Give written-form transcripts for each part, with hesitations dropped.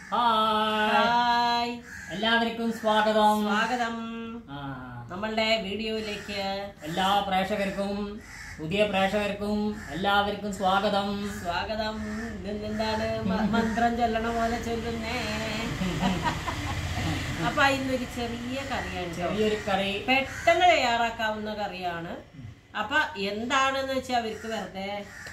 Hi എല്ലാവർക്കും സ്വാഗതം. നമ്മളുടെ വീഡിയോയിലേക്ക് എല്ലാ പ്രേക്ഷകർക്കും പുതിയ പ്രേക്ഷകർക്കും എല്ലാവർക്കും സ്വാഗതം. എന്താണ് മന്ത്രം ചൊല്ലണ പോലെ ചൊല്ലുന്നേ. അപ്പൊ ഇന്നൊരു ചെറിയൊരു കറി പെട്ടെന്ന് തയ്യാറാക്കാവുന്ന കറിയാണ്. അപ്പൊ എന്താണെന്ന് വെച്ചാൽ അവർക്ക് വെറുതെ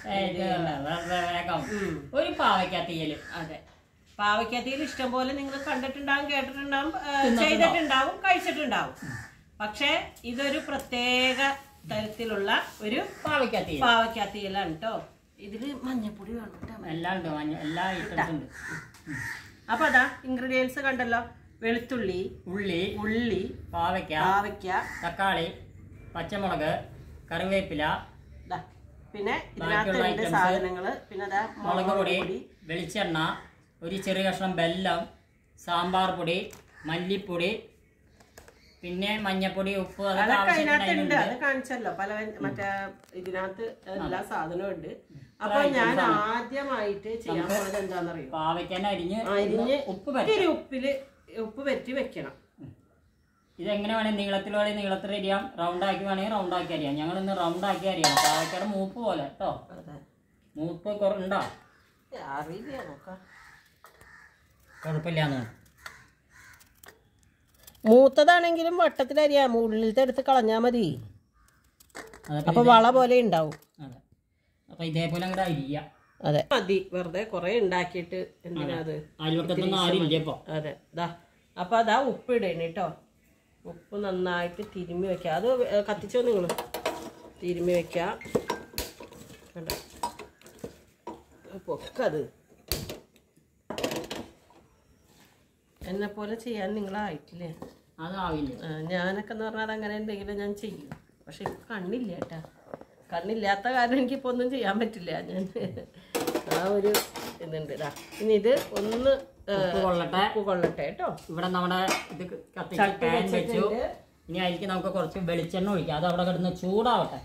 ഒരു പാവയ്ക്ക തീയല്. അതെ, പാവയ്ക്കത്തിയിൽ ഇഷ്ടം പോലെ നിങ്ങൾ കണ്ടിട്ടുണ്ടാവും, കേട്ടിട്ടുണ്ടാവും, ചെയ്തിട്ടുണ്ടാവും, കഴിച്ചിട്ടുണ്ടാവും. പക്ഷെ ഇതൊരു പ്രത്യേക തരത്തിലുള്ള ഒരു പാവയ്ക്കത്തിയിലാണ് കേട്ടോ. ഇതില് മഞ്ഞപ്പൊടി വേണം കേട്ടോ. അപ്പൊ അതാ ഇൻഗ്രീഡിയൻസ് കണ്ടല്ലോ. വെളുത്തുള്ളി, ഉള്ളി, പാവയ്ക്ക, തക്കാളി, പച്ചമുളക്, കറിവേപ്പില, പിന്നെ ഇതിനകത്തുണ്ട് സാധനങ്ങള്. പിന്നെ അതാ മുളക് പൊടി, വെളിച്ചെണ്ണ, ഒരു ചെറിയ കഷ്ണം ബെല്ലം, സാമ്പാർ പൊടി, മല്ലിപ്പൊടി, പിന്നെ മഞ്ഞപ്പൊടി, ഉപ്പ്. അതൊക്കെ അതിനകത്തുണ്ട്, അത് കാണിച്ചല്ലോ. മറ്റേ ഇതിനകത്ത് എല്ലാ സാധനവും ഉണ്ട്. അപ്പൊ ഞാൻ ആദ്യമായിട്ട് ചെയ്യാൻ പോണത് എന്താണെന്നറിയോ, പാവയ്ക്കന്നെ അരിഞ്ഞ് ഉപ്പ് പറ്റി വെക്കണം. ഇതെങ്ങനെ വേണേൽ നീളത്തിൽ വേണമെങ്കിൽ നീളത്തിൽ അരിയാം, റൗണ്ട് ആക്കി വേണമെങ്കിൽ റൗണ്ട് ആക്കി അരിയാം. ഞങ്ങൾ ഇന്ന് റൗണ്ട് ആക്കി അരിയാം. പാവയ്ക്കയുടെ മൂപ്പ് പോലെ കേട്ടോ. മൂപ്പ് ഉണ്ടോ അറിയില്ല, നോക്കാം. കുഴപ്പമില്ലാന്ന്. മൂത്തതാണെങ്കിലും വട്ടത്തിലരിയാം, ഉള്ളിലത്തെ എടുത്ത് കളഞ്ഞാൽ മതി. അപ്പൊ വള പോലെ ഉണ്ടാവും. അപ്പൊ ഇതേപോലെ അങ്ങോട്ട് അരിയ. അതെ, മതി. വെറുതെ കുറെ ഉണ്ടാക്കിയിട്ട് എന്തിനാ അത്. അതെ, ഇതാ. അപ്പൊ അതാ ഉപ്പ് ഇടണ കേട്ടോ. ഉപ്പ് നന്നായിട്ട് തിരുമ്മി വെക്കുക. അത് കത്തിച്ചോ നിങ്ങൾ, തിരുമ്മി വെക്ക. പൊക്കത് എന്നെ പോലെ ചെയ്യാൻ നിങ്ങളായിട്ടില്ലേ? അതാവില്ല. ഞാനൊക്കെ എന്ന് പറഞ്ഞാൽ അങ്ങനെ എന്തെങ്കിലും ഞാൻ ചെയ്യും. പക്ഷെ ഇപ്പൊ കണ്ണില്ല കേട്ടാ. കണ്ണില്ലാത്ത കാരണം എനിക്കിപ്പോൾ ഒന്നും ചെയ്യാൻ പറ്റില്ല. ഞാൻ ആ ഒരു ഇതുണ്ട്. ഇനി ഇത് ഒന്ന് ഉപ്പ് കൊള്ളട്ടെ കേട്ടോ. ഇവിടെ നമ്മുടെ ഇത് കത്തിച്ച് വെച്ചു. ഇനി അതിലേക്ക് നമുക്ക് കുറച്ച് വെളിച്ചെണ്ണ ഒഴിക്കാം. അത് അവിടെ കിടന്ന് ചൂടാവട്ടെ.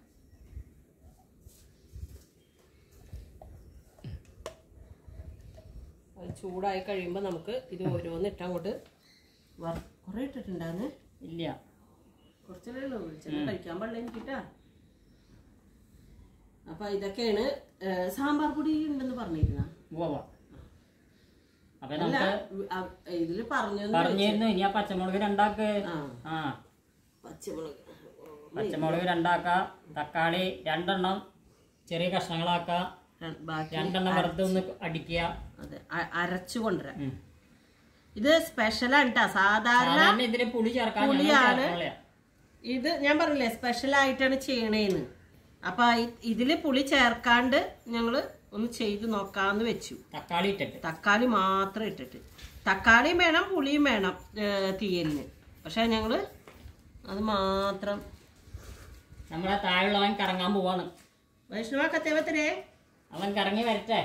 ചൂടായി കഴിയുമ്പോൾ നമുക്ക് ഇത് ഓരോന്ന് ഇട്ടങ്ങോട്ട് കുറെ ഇട്ടിട്ടുണ്ടാന്ന്. ഇല്ല, കുറച്ചല്ലേ ഉള്ളൂ. വെളിച്ചെണ്ണ കഴിക്കാൻ പാടില്ല എനിക്കിട്ടാ. അപ്പൊ ഇതൊക്കെയാണ്. സാമ്പാർ പൊടി ഉണ്ടെന്ന് പറഞ്ഞിരുന്ന ഇതില് പറഞ്ഞിരുന്നു. ഇനി ആ പച്ചമുളക് രണ്ടാക്ക്. പച്ചമുളക് രണ്ടാക്ക, തക്കാളി 2 എണ്ണം ചെറിയ കഷ്ണങ്ങളാക്ക, 2 എണ്ണം വെറുതെ ഒന്ന് അടിക്കുക. അതെ, അരച്ചു കൊണ്ടുവരാം. ഇത് സ്പെഷ്യലാണ് കേട്ടോ. സാധാരണ ഇതിന് പുളിയാണ്. ഇത് ഞാൻ പറഞ്ഞില്ലേ സ്പെഷ്യലായിട്ടാണ് ചെയ്യണേന്ന്. അപ്പൊ ഇതില് പുളി ചേർക്കാണ്ട് ഞങ്ങള് ഒന്ന് ചെയ്ത് നോക്കാന്ന് വെച്ചു. തക്കാളി മാത്രം ഇട്ടിട്ട്. തക്കാളിയും വേണം, പുളിയും വേണം തീയലിന്. പക്ഷെ ഞങ്ങള് അത് മാത്രം. നമ്മളെ താഴെയുള്ളവൻ കറങ്ങാൻ പോവാണ്. വൈഷ്ണവ കത്തേവത്തിനെ അവൻ കറങ്ങി വരട്ടെ.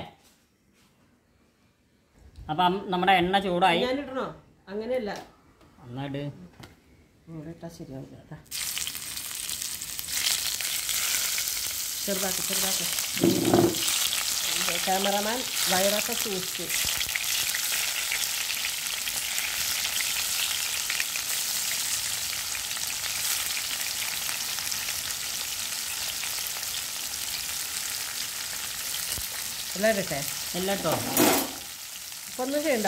അപ്പം നമ്മുടെ എണ്ണ ചൂടായി. ഞാൻ ഇടണോ? അങ്ങനെയല്ല, ഒന്നിട്ട് ഇട്ടാ ശരിയാവില്ല. ചെറുതാക്കി ക്യാമറമാൻ വയറൊക്കെ സൂക്ഷിച്ചു. എല്ലാം ഇടട്ടെ? എല്ലാം ഇട്ടോ. ഇപ്പൊ ഒന്നും ചെയ്യണ്ട.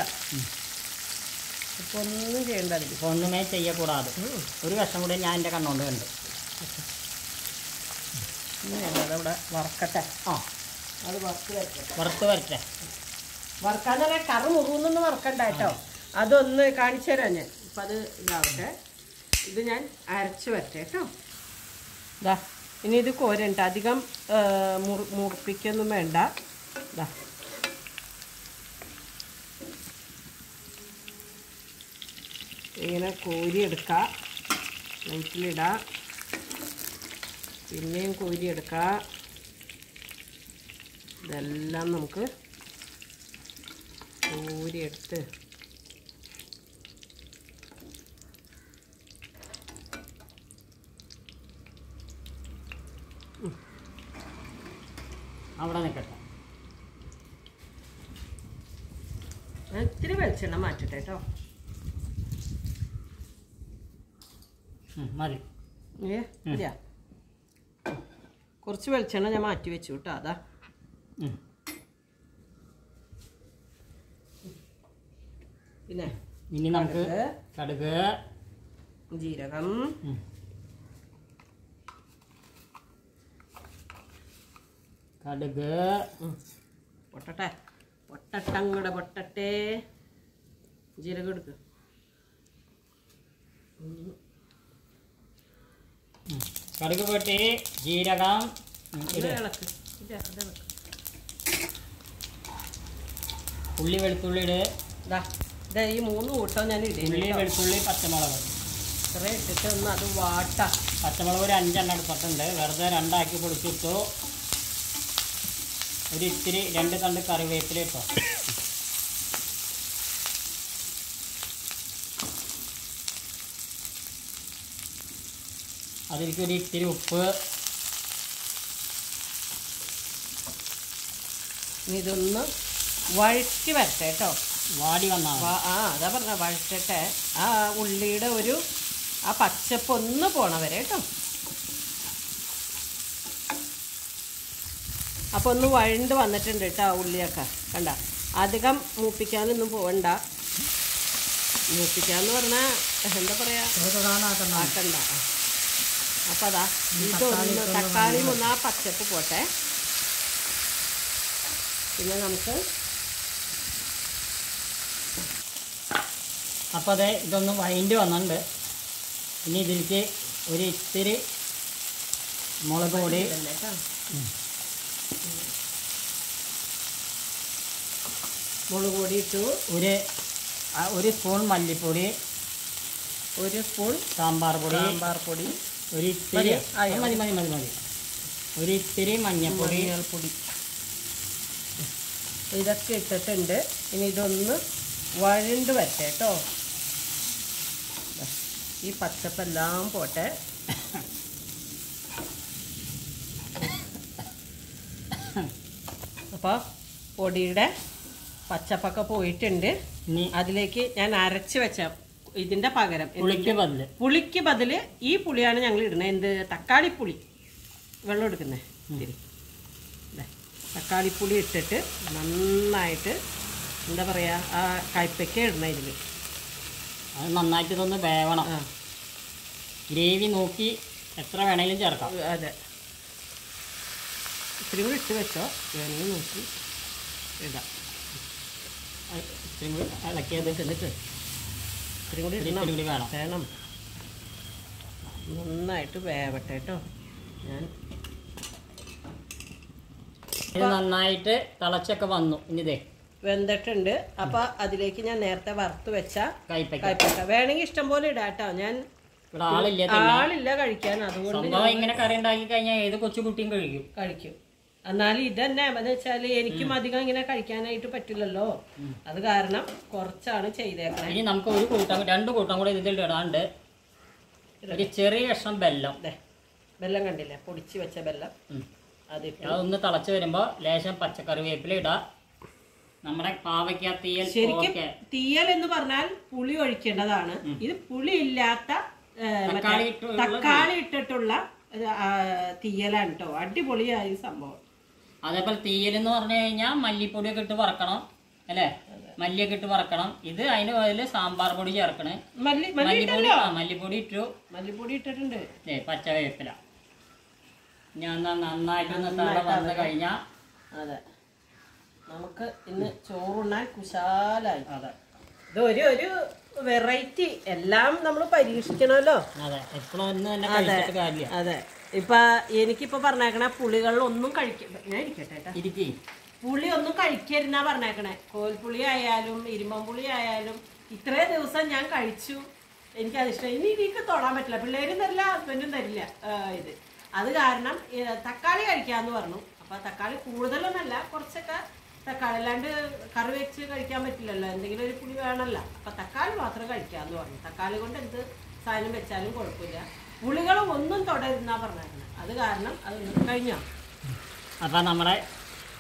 ഇപ്പൊ ഒന്നുമേ ചെയ്യക്കൂടാതെ ഒരു കഷ്ണം കൂടി ഞാൻ എൻ്റെ കണ്ണുകൊണ്ട് കണ്ട്. അതവിടെ വറക്കട്ടെ. അത് വറുത്ത് വരട്ടെ. വറക്കാന്ന് പറയാൻ കറി മുറുകുന്നൊന്നും വറക്കണ്ട കേട്ടോ. അതൊന്ന് കാണിച്ചു തരാം ഞാൻ. അപ്പം അത് ഇതാവട്ടെ. ഇത് ഞാൻ അരച്ച് വരട്ടെ കേട്ടോ. ഇതാ, ഇനി ഇത് കോരണ്ട. അധികം മുറിപ്പിക്കൊന്നും വേണ്ട. ഇതാ, ഇങ്ങനെ കോരിയെടുക്കുക. ലൈറ്റിലിടുക, പിന്നെയും കോരിയെടുക്കുക. ഇതെല്ലാം നമുക്ക് കോരിയെടുത്ത് അവിടെ നിൽക്കട്ടെ. ഞാൻ ഇത്തിരി വെളിച്ചെണ്ണ മാറ്റട്ടെ കേട്ടോ. മതി. മതിയാ? കുറച്ച് വെളിച്ചെണ്ണ ഞാൻ മാറ്റി വെച്ചു കേട്ടോ. അതാ പിന്നെ ഇനി നമുക്ക് കടുക്, ജീരകം, കടുക് പൊട്ടട്ടെ. പൊട്ടട്ടങ്ങടെ പൊട്ടട്ടെ. ജീരകം എടുക്ക്. കടുക് പൊട്ടി, ജീരകം ഇളക്ക്. ഉള്ളി വെളുത്തുള്ളി ഇട്. ഇതാ ഈ 3 കൂട്ടം ഞാൻ ഇടും. ഉള്ളി വെളുത്തുള്ളി പച്ചമുളക് ഇത്ര ഇട്ടിട്ട് ഒന്ന് അത് വാട്ടാം. പച്ചമുളക് ഒരു 5 എണ്ണം എടുത്തിട്ടുണ്ട്. വെറുതെ 2 ആക്കി പൊടിച്ചിട്ടു. ഒരു ഇത്തിരി 2 തണ്ട് കറിവേപ്പില ഇട്ടോ. അതിലേക്ക് ഒരു ഇത്തിരി ഉപ്പ്. ഇതൊന്ന് വഴറ്റി വരട്ടെ കേട്ടോ. വാടി വന്നാൽ അതാ പറഞ്ഞ വഴറ്റട്ടെ. ആ ഉള്ളിയുടെ ആ പച്ചപ്പ് ഒന്ന് പോണവരെ കേട്ടോ. അപ്പോൾ ഒന്ന് വഴണ്ട് വന്നിട്ടുണ്ട് കേട്ടോ ഉള്ളിയൊക്കെ. കണ്ട, അധികം മൂപ്പിക്കാനൊന്നും പോവണ്ട. മൂപ്പിക്കാന്ന് പറഞ്ഞാൽ എന്താ പറയാ, ആക്കണ്ട. അപ്പോൾ അതാ ഇതൊന്ന് തക്കാളിയും ഒന്ന് ആ പച്ചപ്പ് പോട്ടെ. പിന്നെ നമുക്ക് അപ്പോൾ അതെ ഇതൊന്ന് വഴണ്ടി വന്നിട്ടുണ്ട്. ഇനി ഇതിലേക്ക് ഒരു ഇത്തിരി മുളക് പൊടി, മുളക് പൊടി ഇട്ടു. ഒരു സ്പൂൺ മല്ലിപ്പൊടി, 1 സ്പൂൺ സാമ്പാർ പൊടി, ഒരു ഇത്തിരി മതി. ഒരു ഇത്തിരി മഞ്ഞൾപ്പൊടി. ഇതൊക്കെ ഇട്ടിട്ടുണ്ട്. ഇനി ഇതൊന്ന് വഴണ്ട് വരട്ടെ കേട്ടോ. ഈ പച്ചപ്പെല്ലാം പോട്ടെ. അപ്പോൾ പൊടിയുടെ പച്ചപ്പൊക്കെ പോയിട്ടുണ്ട്. ഇനി അതിലേക്ക് ഞാൻ അരച്ച് വെച്ച ഇതിൻ്റെ പകരം പുളിക്ക് ബദല് ഈ പുളിയാണ് ഞങ്ങൾ ഇടുന്നത്. എന്ത്? തക്കാളിപ്പുളി. വെള്ളം എടുക്കുന്നത് ശരി. തക്കാളിപ്പുളി ഇട്ടിട്ട് നന്നായിട്ട് എന്താ പറയുക, ആ കയ്പ്പയ്ക്ക ഇടണം ഇതിൽ. അത് നന്നായിട്ട് ഇതൊന്ന് വേവണം. ഗ്രേവി നോക്കി എത്ര വേണമെങ്കിലും ചേർക്കാം. അതെ, ഇത്തിരി കൂടി ഇട്ട് വെച്ചോ, വേണമെങ്കിൽ നോക്കി ഇടാം. ഇത്തിരി കൂടി ഇളക്കിയത് എന്നിട്ട് ഇത്തിരി കൂടി വേണം. നന്നായിട്ട് വേവട്ടെ കേട്ടോ. ഇത് നന്നായിട്ട് തിളച്ചൊക്കെ വന്നു. ഇനി ഇതേ വെന്തിട്ടുണ്ട്. അപ്പൊ അതിലേക്ക് ഞാൻ നേരത്തെ വറുത്ത് വെച്ച കയ്പ്പയ്ക്ക വേണമെങ്കിൽ ഇഷ്ടം പോലെ ഇടാം കേട്ടോ. ഞാൻ ആളില്ല കഴിക്കാൻ, അതുകൊണ്ട് ഇങ്ങനെ കറി ഉണ്ടാക്കി കഴിഞ്ഞാൽ ഏത് കൊച്ചുകുട്ടിയും കഴിക്കും. എന്നാലും ഇതന്നെ എന്ന് വെച്ചാല് എനിക്കും അധികം ഇങ്ങനെ കഴിക്കാനായിട്ട് പറ്റില്ലല്ലോ. അത് കാരണം കുറച്ചാണ് ചെയ്തേക്കുന്നത്. ഇനി നമുക്ക് 2 കൂട്ടം കൂടെ ഇതിൽ ഇടാണ്ട് ഒരു ചെറിയ കഷ്ണം ബെല്ലം കണ്ടില്ലേ, പൊടിച്ച് വെച്ച ബെല്ലം. അതൊന്ന് തിളച്ച് വരുമ്പോ ലേശം പച്ചക്കറി വേപ്പില ഇടാം. നമ്മുടെ പാവയ്ക്ക തീയൽ. ശരിക്കും തീയൽ എന്ന് പറഞ്ഞാൽ പുളി ഒഴിക്കേണ്ടതാണ്. ഇത് പുളി ഇല്ലാത്ത തക്കാളി ഇട്ടിട്ടുള്ള തീയലാണ് കേട്ടോ. അടിപൊളിയായ സംഭവം. അതേപോലെ തീയൽ എന്ന് പറഞ്ഞു കഴിഞ്ഞാൽ മല്ലിപ്പൊടിയൊക്കെ ഇട്ട് വറക്കണം അല്ലേ? മല്ലിയൊക്കെ ഇട്ട് വറക്കണം. ഇത് അതിന് ബദല് സാമ്പാർ പൊടി ചേർക്കണേ. മല്ലിപ്പൊടി ഇട്ടിട്ടുണ്ട്. പച്ചവേപ്പില ഞാൻ നന്നായിട്ടൊന്ന് തള വന്നു കഴിഞ്ഞാൽ അതെ നമുക്ക് ഇന്ന് ചോറുണ്ണാൻ കുശാലായി. അതെ, ഇത് ഒരു വെറൈറ്റി. എല്ലാം നമ്മൾ പരീക്ഷിക്കണമല്ലോ. അതെ, എപ്പോഴൊന്നും തന്നെ കഴിച്ചിട്ട് കാര്യമില്ല. അതെ, ഇപ്പൊ എനിക്കിപ്പോ പറഞ്ഞേക്കണേ പുളികളിലൊന്നും ഞാൻ ഇരിക്കട്ടെ. പുളി ഒന്നും കഴിക്കരുന്നാ പറഞ്ഞേക്കണേ. കോൽപ്പുളി ആയാലും ഇരുമ്പുളി ആയാലും ഇത്രയും ദിവസം ഞാൻ കഴിച്ചു. എനിക്കതിഷ്ടം. ഇനി എനിക്ക് തൊടാൻ പറ്റില്ല. പിള്ളേരും തരില്ല, ഹസ്ബൻഡും തരില്ല ഇത്. അത് കാരണം തക്കാളി കഴിക്കാന്ന് പറഞ്ഞു. അപ്പൊ തക്കാളി കൂടുതലൊന്നല്ല, കുറച്ചൊക്കെ തക്കാളി. അല്ലാണ്ട് കറി വെച്ച് കഴിക്കാൻ പറ്റില്ലല്ലോ, എന്തെങ്കിലും ഒരു പുളി വേണമല്ലോ. അപ്പൊ തക്കാളി മാത്രം കഴിക്കാന്ന് പറഞ്ഞു. തക്കാളി കൊണ്ട് എന്ത് സാധനം വെച്ചാലും കുഴപ്പമില്ല. പുളികളും ഒന്നും തൊടരുന്നാ പറഞ്ഞേക്കണം. അത് കാരണം അത് കഴിഞ്ഞോ. അപ്പൊ നമ്മുടെ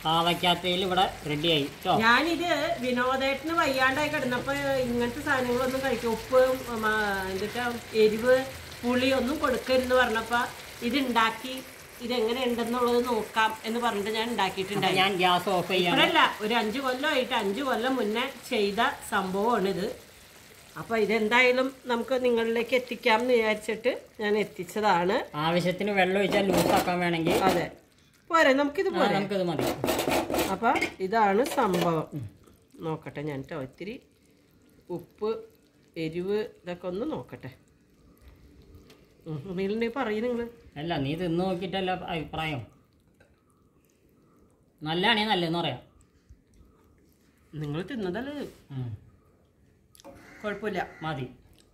പാവയ്ക്കാത്തയിൽ ഇവിടെ റെഡിയായി കേട്ടോ. ഞാനിത് വിനോദേട്ടന് വയ്യാണ്ടായി കിടന്നപ്പോ ഇങ്ങനത്തെ സാധനങ്ങളൊന്നും കഴിക്കും, ഉപ്പ് എന്നിട്ട് എരിവ് പുളി ഒന്നും കൊടുക്കരുന്ന് പറഞ്ഞപ്പോ ഇത് ഉണ്ടാക്കി ഇതെങ്ങനെ ഉണ്ടെന്നുള്ളത് നോക്കാം എന്ന് പറഞ്ഞിട്ട് ഞാൻ ഉണ്ടാക്കിയിട്ടുണ്ടായി. ഞാൻ ഗ്യാസ് ഓഫ് ചെയ്യാം. ഇപ്പോഴല്ല, ഒരു 5 കൊല്ലമായിട്ട് 5 കൊല്ലം മുന്നേ ചെയ്ത സംഭവമാണിത്. അപ്പൊ ഇതെന്തായാലും നമുക്ക് നിങ്ങളിലേക്ക് എത്തിക്കാം എന്ന് വിചാരിച്ചിട്ട് ഞാൻ എത്തിച്ചതാണ്. ആവശ്യത്തിന് വെള്ളം ഒഴിച്ചാൽ ലൂസാക്കാൻ വേണമെങ്കിൽ അതെ പോരെ, നമുക്കിത് പോരെ, നമുക്കിത് മതി. അപ്പൊ ഇതാണ് സംഭവം. നോക്കട്ടെ ഞാൻ ഇത്തിരി ഉപ്പ് എരിവ് ഇതൊക്കെ ഒന്ന് നോക്കട്ടെ. നീ പറയും നിങ്ങൾ. അല്ല, നീ തിന്ന് നോക്കിയിട്ടല്ല അഭിപ്രായം. നല്ലതാണേ നല്ലതെന്ന് പറയാം. നിങ്ങൾ തിന്നതല്ലേ, കുഴപ്പമില്ല, മതി.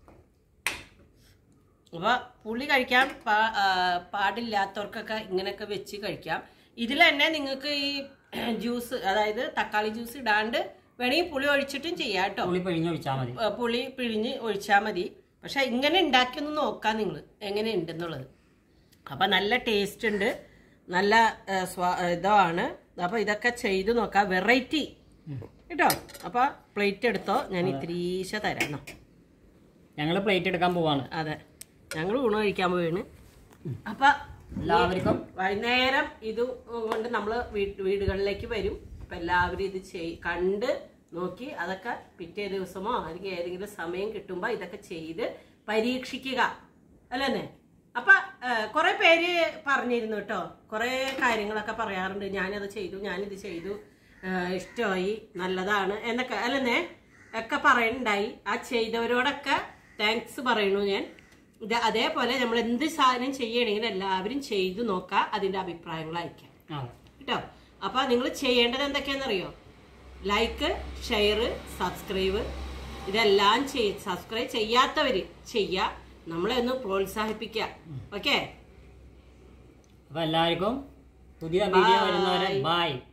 അപ്പോൾ പുളി കഴിക്കാൻ പാടില്ലാത്തവർക്കൊക്കെ ഇങ്ങനെയൊക്കെ വെച്ച് കഴിക്കാം. ഇതിൽ തന്നെ നിങ്ങൾക്ക് ഈ ജ്യൂസ്, അതായത് തക്കാളി ജ്യൂസ് ഇടാണ്ട് വേണമെങ്കിൽ പുളി ഒഴിച്ചിട്ടും ചെയ്യാം കേട്ടോ. പുളി പിഴിഞ്ഞൊഴിച്ചാൽ മതി. പുളി പിഴിഞ്ഞ് ഒഴിച്ചാൽ മതി. പക്ഷെ ഇങ്ങനെ ഉണ്ടാക്കിയൊന്ന് നോക്കാം നിങ്ങൾ എങ്ങനെ ഉണ്ടെന്നുള്ളത്. അപ്പം നല്ല ടേസ്റ്റ് ഉണ്ട്, നല്ല ഇതാണ്. അപ്പോൾ ഇതൊക്കെ ചെയ്ത് നോക്കാം, വെറൈറ്റി കേട്ടോ. അപ്പോൾ പ്ലേറ്റ് എടുത്തോ, ഞാൻ ഇത്തിരീശ തരാം. ഞങ്ങൾ പ്ലേറ്റ് എടുക്കാൻ പോവാണ്. അതെ, ഞങ്ങൾ ഊണ് കഴിക്കാൻ പോവാണ്. അപ്പം എല്ലാവർക്കും വൈകുന്നേരം ഇത് കൊണ്ട് നമ്മൾ വീടുകളിലേക്ക് വരും. അപ്പം എല്ലാവരും ഇത് കണ്ട് നോക്കി അതൊക്കെ പിറ്റേ ദിവസമോ അല്ലെങ്കിൽ ഏതെങ്കിലും സമയം കിട്ടുമ്പോൾ ഇതൊക്കെ ചെയ്ത് പരീക്ഷിക്കുക അല്ലേ. അപ്പം കുറേ പേര് പറഞ്ഞിരുന്നു കേട്ടോ, കുറേ കാര്യങ്ങളൊക്കെ പറയാറുണ്ട്. ഞാനത് ചെയ്തു, ഞാനിത് ചെയ്തു, ഇഷ്ടമായി, നല്ലതാണ് എന്നൊക്കെ അല്ലെന്നേ ഒക്കെ പറയുന്നുണ്ടായി. ആ ചെയ്തവരോടൊക്കെ താങ്ക്സ് പറയണു ഞാൻ. ഇത് അതേപോലെ നമ്മൾ എന്ത് സാധനം ചെയ്യണമെങ്കിലും എല്ലാവരും ചെയ്തു നോക്കുക, അതിൻ്റെ അഭിപ്രായങ്ങൾ അയക്കാം കേട്ടോ. അപ്പോൾ നിങ്ങൾ ചെയ്യേണ്ടത് എന്തൊക്കെയാണെന്നറിയോ? ലൈക്ക്, ഷെയർ, സബ്സ്ക്രൈബ് ഇതെല്ലാം സബ്സ്ക്രൈബ് ചെയ്യാത്തവർ ചെയ്യുക, നമ്മളെ ഒന്ന് പ്രോത്സാഹിപ്പിക്കുക. ഓക്കെ, അപ്പോൾ എല്ലാവർക്കും പുതിയ വീഡിയോ വരുന്നവരെ ബൈ.